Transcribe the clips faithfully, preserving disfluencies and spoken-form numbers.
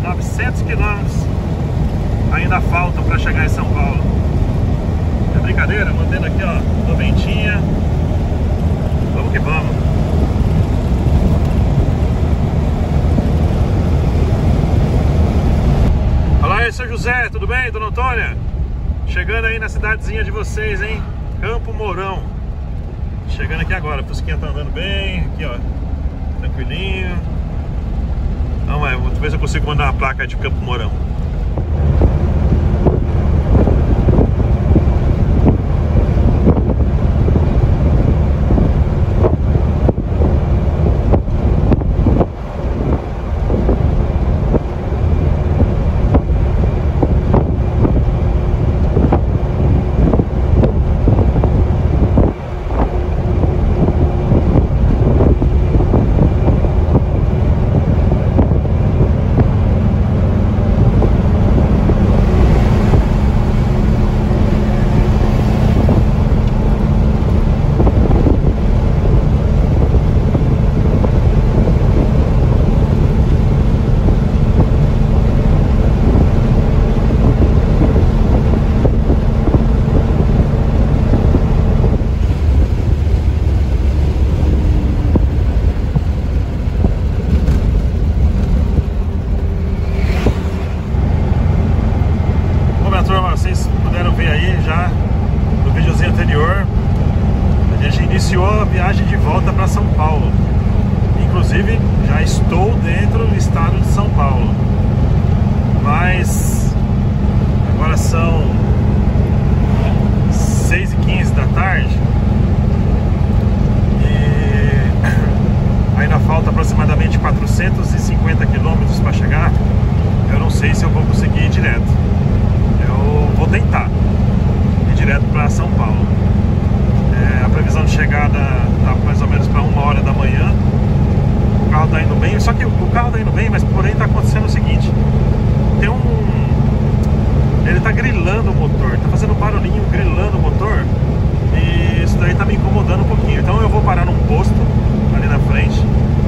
novecentos quilômetros ainda faltam para chegar em São Paulo. É brincadeira, mantendo aqui, ó, noventinha. Vamos que vamos. Olá aí, seu José, tudo bem, dona Antônia? Chegando aí na cidadezinha de vocês, hein? Campo Mourão. Chegando aqui agora, a Fusquinha tá andando bem, aqui ó, tranquilinho. Vamos lá, vou ver se eu consigo mandar uma placa de Campo Mourão. Vocês puderam ver aí já no videozinho anterior, a gente iniciou a viagem de volta para São Paulo. Inclusive já estou dentro do estado de São Paulo, mas agora são seis e quinze da tarde e ainda falta aproximadamente quatrocentos e cinquenta quilômetros para chegar. Eu não sei se eu vou conseguir ir direto. Eu vou tentar ir direto para São Paulo. É, a previsão de chegada tá mais ou menos para uma hora da manhã. O carro tá indo bem, só que o carro tá indo bem, mas porém tá acontecendo o seguinte: tem um... ele tá grilando o motor, tá fazendo um barulhinho grilando o motor, e isso daí tá me incomodando um pouquinho. Então eu vou parar num posto ali na frente,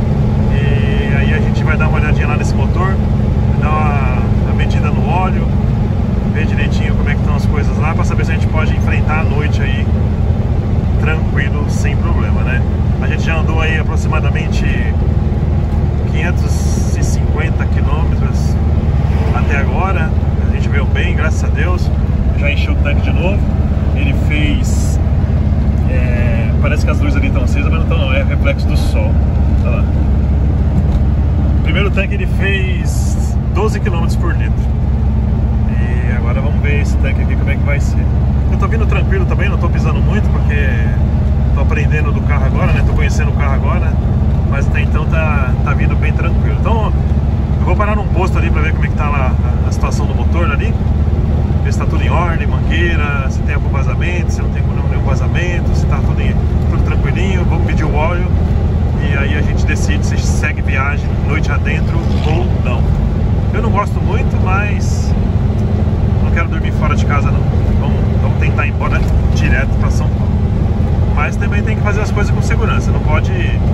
e aí a gente vai dar uma olhadinha lá nesse motor, dar uma, uma medida no óleo, ver direitinho como é que estão as coisas lá, para saber se a gente pode enfrentar a noite aí tranquilo, sem problema, né? A gente já andou aí aproximadamente quinhentos e cinquenta quilômetros até agora. A gente veio bem, graças a Deus. Já encheu o tanque de novo. Ele fez... É, parece que as luzes ali estão acesas, mas não estão não, é reflexo do sol. Olha lá. O primeiro tanque ele fez doze quilômetros por litro. E agora vamos ver esse tanque aqui como é que vai ser. Eu tô vindo tranquilo também, não tô pisando muito, porque tô aprendendo do carro agora, né? Tô conhecendo o carro agora, mas até então tá, tá vindo bem tranquilo. Então eu vou parar num posto ali pra ver como é que tá lá a, a situação do motor ali, ver se tá tudo em ordem, mangueira, se tem algum vazamento, se não tem nenhum vazamento, se tá tudo, em, tudo tranquilinho. Vamos pedir o óleo e aí a gente decide se segue viagem noite adentro ou não. Eu não gosto muito, mas não quero dormir fora de casa não. Vamos, vamos tentar ir embora direto para São Paulo. Mas também tem que fazer as coisas com segurança. Não pode,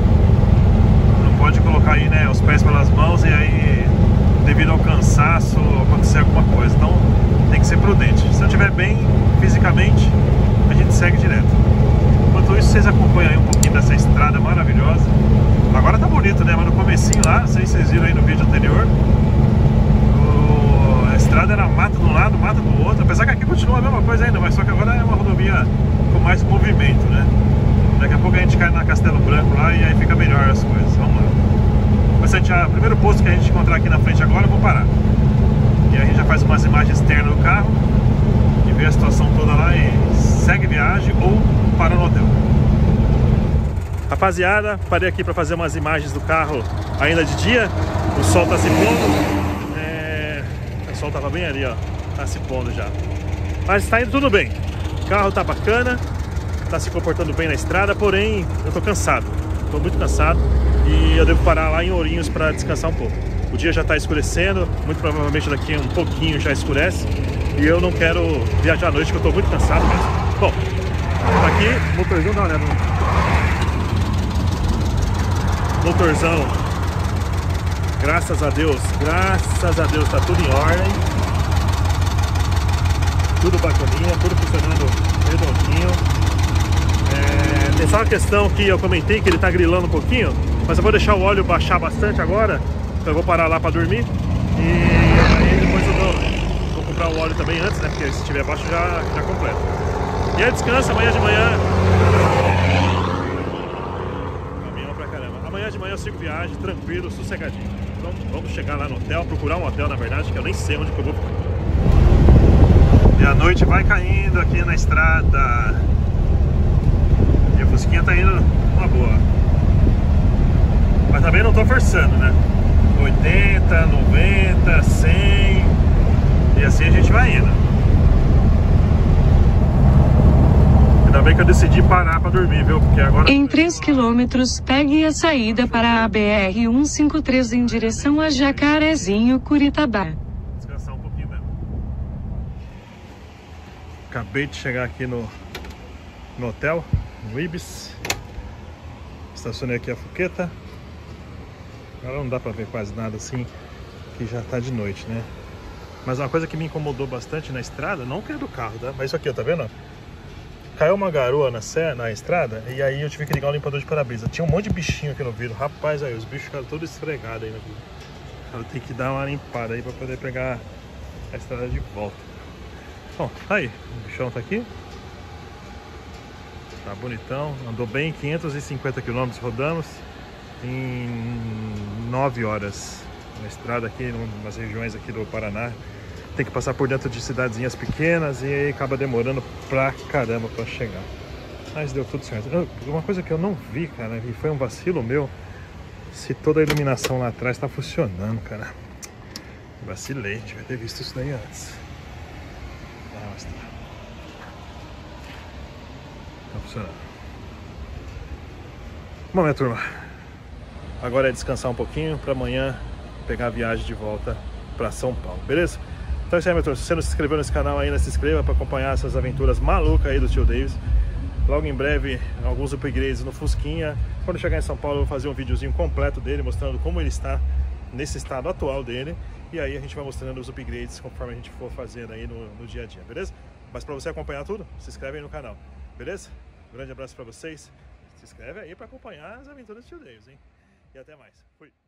não pode colocar aí, né, os pés pelas mãos e aí, devido ao cansaço, acontecer alguma coisa. Então tem que ser prudente. Se eu estiver bem fisicamente, a gente segue direto. Enquanto isso, vocês acompanham aí um pouquinho dessa estrada maravilhosa. Agora tá bonito, né? Mas no comecinho lá, não sei se vocês viram aí no vídeo anterior, a estrada era mata de um lado, mata do outro. Apesar que aqui continua a mesma coisa ainda, mas só que agora é uma rodovia com mais movimento, né? Daqui a pouco a gente cai na Castelo Branco lá e aí fica melhor as coisas. Vamos lá. Vai ser o primeiro posto que a gente encontrar aqui na frente agora, eu vou parar. E aí a gente já faz umas imagens externas do carro e vê a situação toda lá e segue viagem ou para no hotel. Rapaziada, parei aqui para fazer umas imagens do carro ainda de dia. O sol tá se pondo. O sol tava bem ali, ó, tá se pondo já. Mas tá indo tudo bem. O carro tá bacana, tá se comportando bem na estrada, porém eu tô cansado. Tô muito cansado e eu devo parar lá em Ourinhos para descansar um pouco. O dia já tá escurecendo, muito provavelmente daqui a um pouquinho já escurece. E eu não quero viajar à noite, porque eu tô muito cansado mesmo. Bom, tá aqui, motorzão, dá uma olhada. Motorzão Graças a Deus, graças a Deus, tá tudo em ordem. Tudo bacaninha, tudo funcionando redondinho. É, tem só uma questão que eu comentei, que ele tá grilando um pouquinho, mas eu vou deixar o óleo baixar bastante agora, então eu vou parar lá pra dormir. E aí depois eu dou, vou comprar o óleo também antes, né, porque se estiver baixo já, já completa. E aí descansa, amanhã de manhã... Caminhão pra caramba. Amanhã de manhã eu sigo viagem, tranquilo, sossegadinho. Então vamos chegar lá no hotel, procurar um hotel na verdade, que eu nem sei onde que eu vou ficar. E a noite vai caindo aqui na estrada. E o Fusquinha tá indo uma boa. Mas também não tô forçando, né? oitenta, noventa, cem. E assim a gente vai indo. Ainda bem que eu decidi parar pra dormir, viu? Porque agora... Em três quilômetros, pegue a saída para a B R cento e cinquenta e três em direção a Jacarezinho, Curitaba. Descansar um pouquinho mesmo. Acabei de chegar aqui no, no hotel, no Ibis. Estacionei aqui a Fuqueta. Agora não dá pra ver quase nada assim, que já tá de noite, né? Mas uma coisa que me incomodou bastante na estrada, não que é do carro, tá? Mas isso aqui, ó, tá vendo? Caiu uma garoa na, serra, na estrada e aí eu tive que ligar o limpador de para-brisa. Tinha um monte de bichinho aqui no vidro. Rapaz, aí os bichos ficaram todos esfregados aí no vidro. Eu tenho que dar uma limpada aí pra poder pegar a estrada de volta. Bom, tá aí. O bichão tá aqui. Tá bonitão. Andou bem, quinhentos e cinquenta quilômetros rodamos em nove horas. Na estrada aqui, nas regiões aqui do Paraná. Tem que passar por dentro de cidadezinhas pequenas e aí acaba demorando pra caramba pra chegar. Mas deu tudo certo. Uma coisa que eu não vi, cara, e foi um vacilo meu, se toda a iluminação lá atrás tá funcionando, cara. Vacilei, devia ter visto isso daí antes. Nossa. Tá funcionando. Bom, minha turma, agora é descansar um pouquinho pra amanhã pegar a viagem de volta pra São Paulo, beleza? Então é isso aí, meu turma. Se você não se inscreveu nesse canal ainda, se inscreva para acompanhar essas aventuras malucas aí do tio Davis. Logo em breve, alguns upgrades no Fusquinha. Quando chegar em São Paulo, eu vou fazer um videozinho completo dele, mostrando como ele está nesse estado atual dele. E aí a gente vai mostrando os upgrades conforme a gente for fazendo aí no, no dia a dia, beleza? Mas para você acompanhar tudo, se inscreve aí no canal, beleza? Um grande abraço para vocês. Se inscreve aí para acompanhar as aventuras do tio Davis, hein? E até mais. Fui!